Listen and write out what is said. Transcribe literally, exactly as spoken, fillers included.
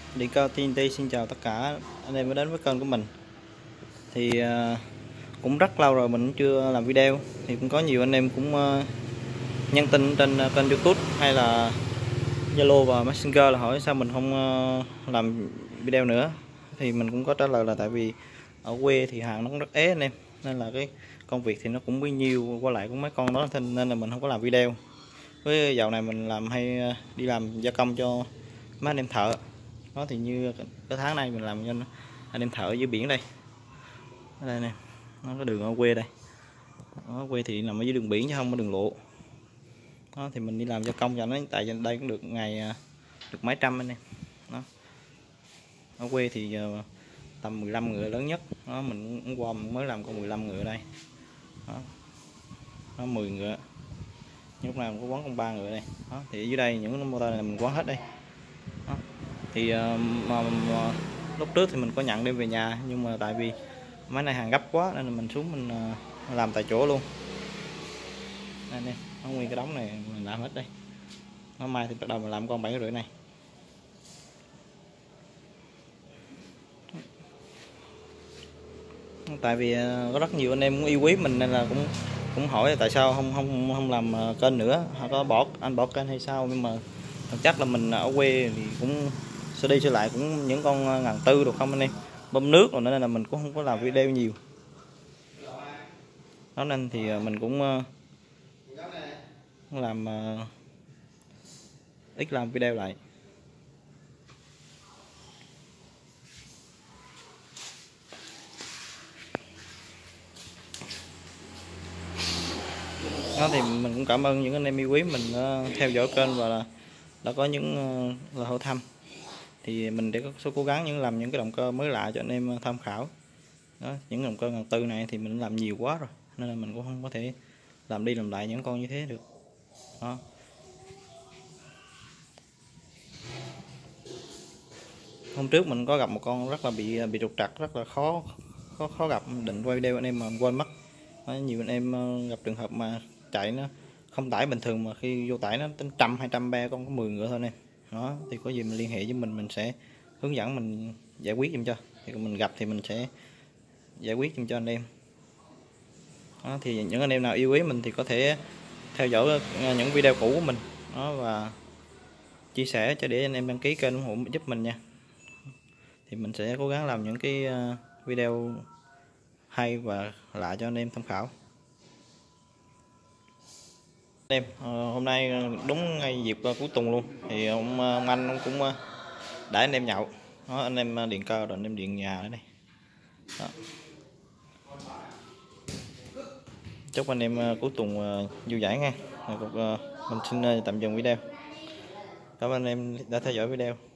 Điện Cơ tê en tê xin chào tất cả anh em đã đến với kênh của mình. Thì uh, cũng rất lâu rồi mình cũng chưa làm video. Thì cũng có nhiều anh em cũng uh, nhắn tin trên uh, kênh YouTube hay là Zalo và Messenger là hỏi sao mình không uh, làm video nữa. Thì mình cũng có trả lời là tại vì ở quê thì hàng nó cũng rất ế anh em, nên là cái công việc thì nó cũng bấy nhiêu, qua lại cũng mấy con đó, nên là mình không có làm video. Với dạo này mình làm hay đi làm gia công cho mấy anh em thợ đó, thì như cái tháng này mình làm cho anh em thợ dưới biển đây. Ở đây nè, nó có đường ở quê đây, ở quê thì nằm ở dưới đường biển chứ không có đường lộ đó. Thì mình đi làm gia công cho nó, tại đây cũng được ngày được mấy trăm anh em đó. Ở quê thì tầm mười lăm người lớn nhất đó, mình cũng qua mình mới làm có mười lăm người ở đây đó. Nó mười người, lúc nào cũng có quán con ba người đây đó. Thì ở dưới đây những motor này mình quán hết đây đó. Thì mà, mà lúc trước thì mình có nhận đem về nhà, nhưng mà tại vì máy này hàng gấp quá nên là mình xuống mình làm tại chỗ luôn. Đây nè, nó nguyên cái đống này mình làm hết đây. Nó mai thì bắt đầu mình làm con bảy rưỡi này. Tại vì có rất nhiều anh em cũng yêu quý mình nên là cũng cũng hỏi tại sao không không không làm kênh nữa, họ có bỏ anh bỏ kênh hay sao. Nhưng mà thật chắc là mình ở quê thì cũng sẽ đi trở lại cũng những con ngàn tư được không anh em, bơm nước rồi, nên là mình cũng không có làm video nhiều đó, nên thì mình cũng làm ít làm video lại. Đó, thì mình cũng cảm ơn những anh em yêu quý mình theo dõi kênh và là đã có những lời hỏi thăm. Thì mình để có số cố gắng những làm những cái động cơ mới lạ cho anh em tham khảo đó. Những động cơ ngàn tư này thì mình làm nhiều quá rồi nên là mình cũng không có thể làm đi làm lại những con như thế được đó. Hôm trước mình có gặp một con rất là bị bị trục trặc, rất là khó khó khó gặp, định quay video anh em mà quên mất đó. Nhiều anh em gặp trường hợp mà chạy nó không tải bình thường, mà khi vô tải nó tính trăm hai trăm be, con có mười ngựa thôi nè đó. Thì có gì mình liên hệ với mình mình sẽ hướng dẫn mình giải quyết giùm cho. Thì mình gặp thì mình sẽ giải quyết giùm cho anh em đó. Thì những anh em nào yêu quý mình thì có thể theo dõi những video cũ của mình đó và chia sẻ cho để anh em đăng ký kênh ủng hộ giúp mình nha. Thì mình sẽ cố gắng làm những cái video hay và lạ cho anh em tham khảo. Em hôm nay đúng ngay dịp cuối tuần luôn, thì ông, ông anh ông cũng đã anh em nhậu đó, anh em điện cơ rồi anh em điện nhà ở đây đó. Chúc anh em cuối tuần vui vẻ nha. Mình xin tạm dừng video. Cảm ơn anh em đã theo dõi video.